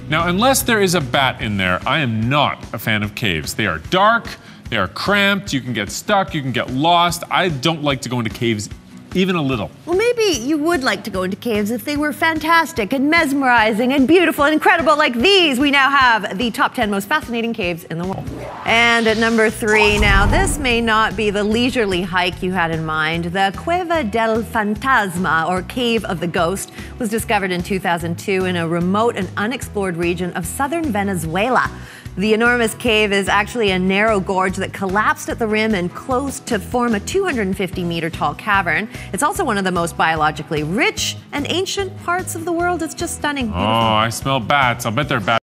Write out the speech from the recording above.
Now, unless there is a bat in there, I am not a fan of caves. They are dark, they are cramped, you can get stuck, you can get lost. I don't like to go into caves even a little. Well, maybe you would like to go into caves if they were fantastic and mesmerizing and beautiful and incredible like these. We now have the top 10 most fascinating caves in the world. And at number 3, now this may not be the leisurely hike you had in mind. The Cueva del Fantasma, or Cave of the Ghost, was discovered in 2002 in a remote and unexplored region of southern Venezuela. The enormous cave is actually a narrow gorge that collapsed at the rim and closed to form a 250-meter tall cavern. It's also one of the most biologically rich and ancient parts of the world. It's just stunning. Oh, I smell bats. I'll bet they're bats.